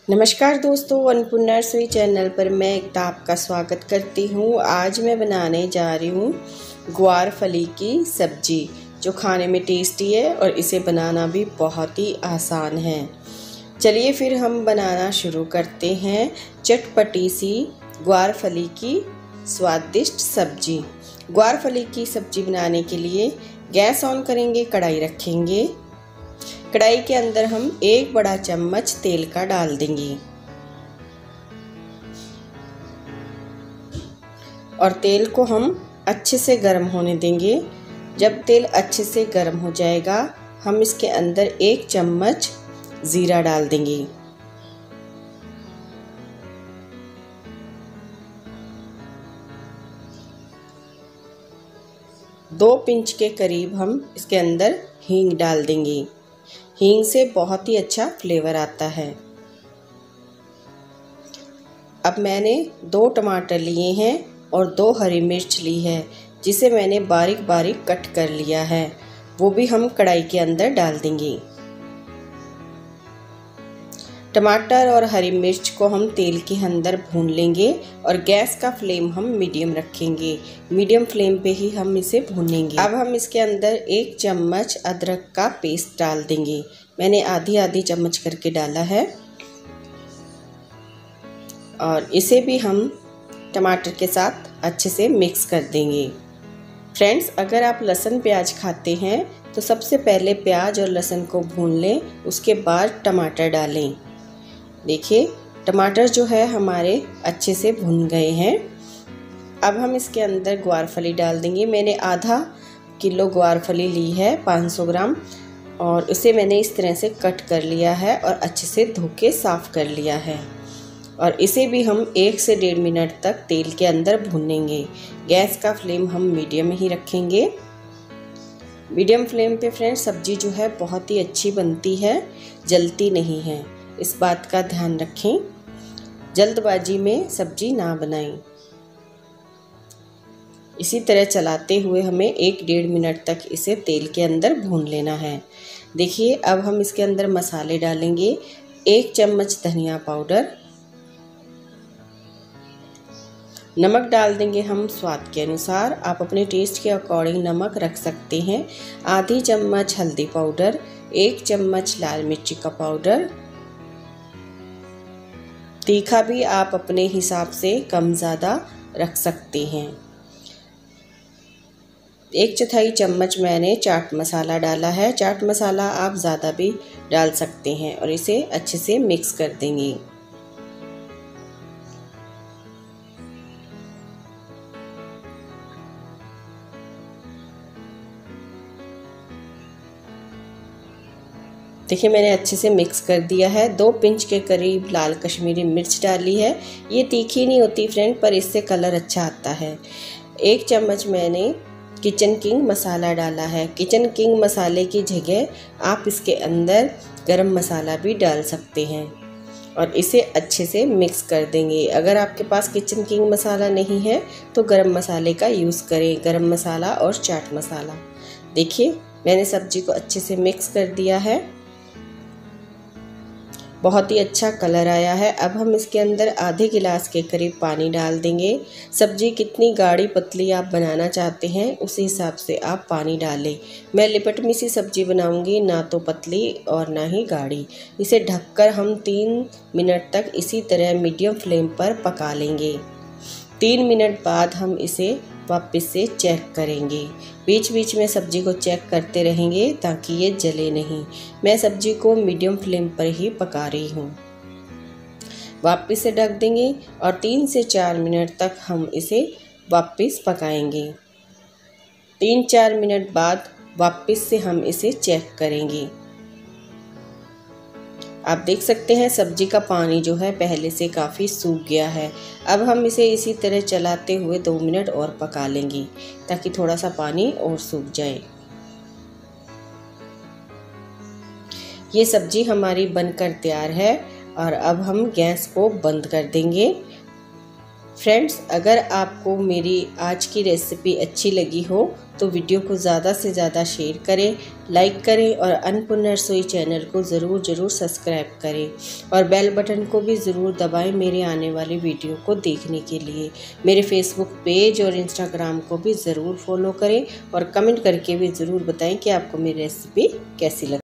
नमस्कार दोस्तों, अन्नपूर्णा रसोई चैनल पर मैं एकता आपका स्वागत करती हूँ। आज मैं बनाने जा रही हूँ ग्वार फली की सब्जी, जो खाने में टेस्टी है और इसे बनाना भी बहुत ही आसान है। चलिए फिर हम बनाना शुरू करते हैं चटपटी सी ग्वार फली की स्वादिष्ट सब्जी। ग्वार फली की सब्जी बनाने के लिए गैस ऑन करेंगे, कढ़ाई रखेंगे। कढ़ाई के अंदर हम 1 बड़ा चम्मच तेल का डाल देंगे और तेल को हम अच्छे से गर्म होने देंगे। जब तेल अच्छे से गर्म हो जाएगा, हम इसके अंदर 1 चम्मच जीरा डाल देंगे। दो पिंच के करीब हम इसके अंदर हींग डाल देंगे। हींग से बहुत ही अच्छा फ्लेवर आता है। अब मैंने 2 टमाटर लिए हैं और 2 हरी मिर्च ली है, जिसे मैंने बारीक बारीक कट कर लिया है। वो भी हम कढ़ाई के अंदर डाल देंगे। टमाटर और हरी मिर्च को हम तेल के अंदर भून लेंगे और गैस का फ्लेम हम मीडियम रखेंगे। मीडियम फ्लेम पे ही हम इसे भूनेंगे। अब हम इसके अंदर 1 चम्मच अदरक का पेस्ट डाल देंगे। मैंने आधी चम्मच करके डाला है और इसे भी हम टमाटर के साथ अच्छे से मिक्स कर देंगे। फ्रेंड्स, अगर आप लहसुन प्याज खाते हैं तो सबसे पहले प्याज और लहसुन को भून लें, उसके बाद टमाटर डालें। देखिए, टमाटर जो है हमारे अच्छे से भुन गए हैं। अब हम इसके अंदर ग्वारफली डाल देंगे। मैंने आधा किलो ग्वारफली ली है, 500 ग्राम, और इसे मैंने इस तरह से कट कर लिया है और अच्छे से धो के साफ़ कर लिया है। और इसे भी हम 1 से 1.5 मिनट तक तेल के अंदर भूनेंगे। गैस का फ्लेम हम मीडियम ही रखेंगे। मीडियम फ्लेम पे फ्रेंड्स सब्जी जो है बहुत ही अच्छी बनती है, जलती नहीं है। इस बात का ध्यान रखें, जल्दबाजी में सब्जी ना बनाएं। इसी तरह चलाते हुए हमें 1-1.5 मिनट तक इसे तेल के अंदर भून लेना है। देखिए, अब हम इसके अंदर मसाले डालेंगे। 1 चम्मच धनिया पाउडर, नमक डाल देंगे हम स्वाद के अनुसार। आप अपने टेस्ट के अकॉर्डिंग नमक रख सकते हैं। आधी चम्मच हल्दी पाउडर, 1 चम्मच लाल मिर्ची का पाउडर। तीखा भी आप अपने हिसाब से कम ज़्यादा रख सकते हैं। 1/4 चम्मच मैंने चाट मसाला डाला है। चाट मसाला आप ज़्यादा भी डाल सकते हैं और इसे अच्छे से मिक्स कर देंगे। देखिए, मैंने अच्छे से मिक्स कर दिया है। 2 पिंच के करीब लाल कश्मीरी मिर्च डाली है। ये तीखी नहीं होती फ्रेंड, पर इससे कलर अच्छा आता है। 1 चम्मच मैंने किचन किंग मसाला डाला है। किचन किंग मसाले की जगह आप इसके अंदर गरम मसाला भी डाल सकते हैं और इसे अच्छे से मिक्स कर देंगे। अगर आपके पास किचन किंग मसाला नहीं है तो गरम मसाले का यूज़ करें, गरम मसाला और चाट मसाला। देखिए, मैंने सब्जी को अच्छे से मिक्स कर दिया है। बहुत ही अच्छा कलर आया है। अब हम इसके अंदर आधे गिलास के करीब पानी डाल देंगे। सब्जी कितनी गाढ़ी पतली आप बनाना चाहते हैं उस हिसाब से आप पानी डालें। मैं लिपटमी सी सब्जी बनाऊंगी, ना तो पतली और ना ही गाढ़ी। इसे ढककर हम 3 मिनट तक इसी तरह मीडियम फ्लेम पर पका लेंगे। 3 मिनट बाद हम इसे वापस से चेक करेंगे। बीच बीच में सब्जी को चेक करते रहेंगे ताकि ये जले नहीं। मैं सब्जी को मीडियम फ्लेम पर ही पका रही हूँ। वापस से ढक देंगे और 3 से 4 मिनट तक हम इसे वापस पकाएंगे। 3-4 मिनट बाद वापस से हम इसे चेक करेंगे। आप देख सकते हैं सब्जी का पानी जो है पहले से काफ़ी सूख गया है। अब हम इसे इसी तरह चलाते हुए 2 मिनट और पका लेंगे ताकि थोड़ा सा पानी और सूख जाए। ये सब्जी हमारी बनकर तैयार है और अब हम गैस को बंद कर देंगे। फ्रेंड्स, अगर आपको मेरी आज की रेसिपी अच्छी लगी हो तो वीडियो को ज़्यादा से ज़्यादा शेयर करें, लाइक करें और अन्नपूर्णा रसोई चैनल को ज़रूर सब्सक्राइब करें और बेल बटन को भी ज़रूर दबाएं मेरे आने वाली वीडियो को देखने के लिए। मेरे फेसबुक पेज और इंस्टाग्राम को भी ज़रूर फॉलो करें और कमेंट करके भी ज़रूर बताएं कि आपको मेरी रेसिपी कैसी लगी।